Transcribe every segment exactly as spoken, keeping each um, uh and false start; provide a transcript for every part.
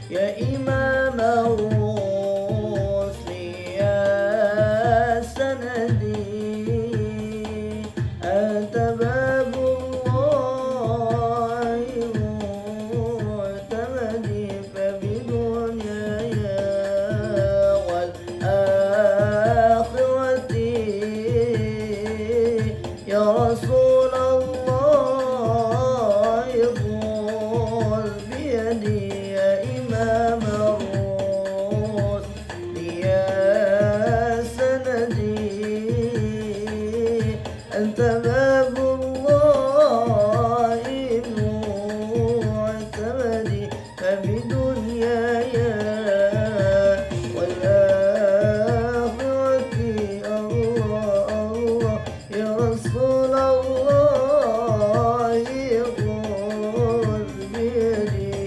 يا إمام الرسل يا سندي، أنت باب الله معتمدي، فبدنياي والآخرة يا رسول الله خذ بيدي، يا إمام الرسل يا سندي، أنت باب الله معتمدي، فبدنياي والآخرة الله الله يا رسول الله خذ بيدي.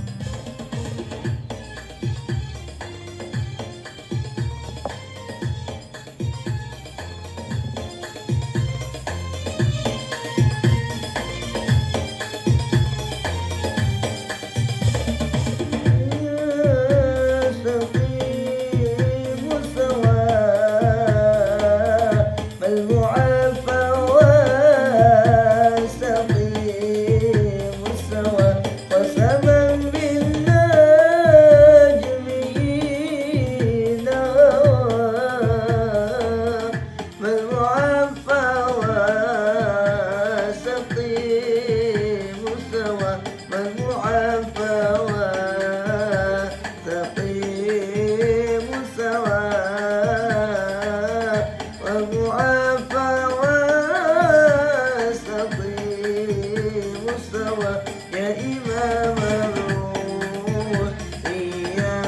يا إمام الروح يا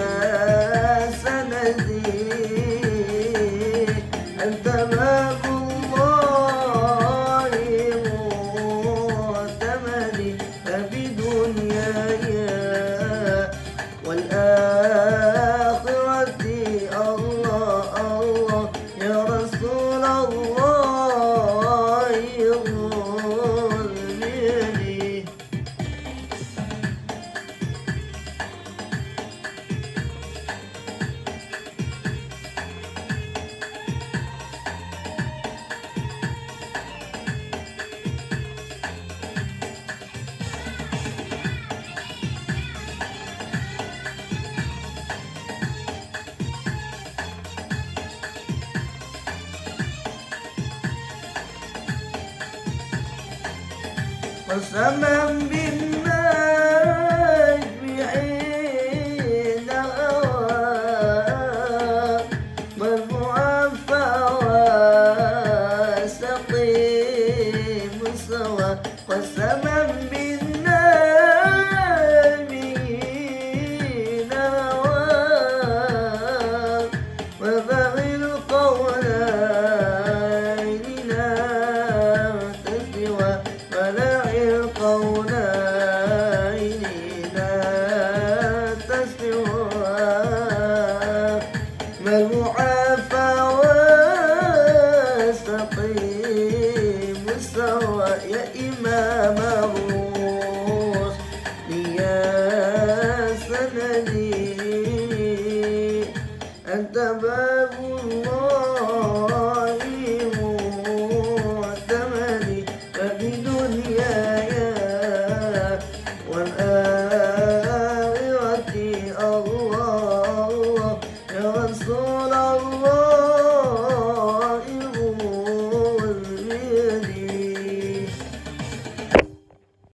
سندي، أنت باب الله معتمدي، فبدنياي والآخرة الله الله يا رسول الله خذ بيدي. قسما بالنجم حين هوى، والمعفى وسقيم سوى، قسما بالنجم حين هوى، وبغي القولين لا تسوى، القولين لا تسوى، ما المعافى والسقيم سوى، يا إمام الرسل يا سندي، أنت باب الله معتمدي، فبدنياي والآخرة الله الله يا رسول الله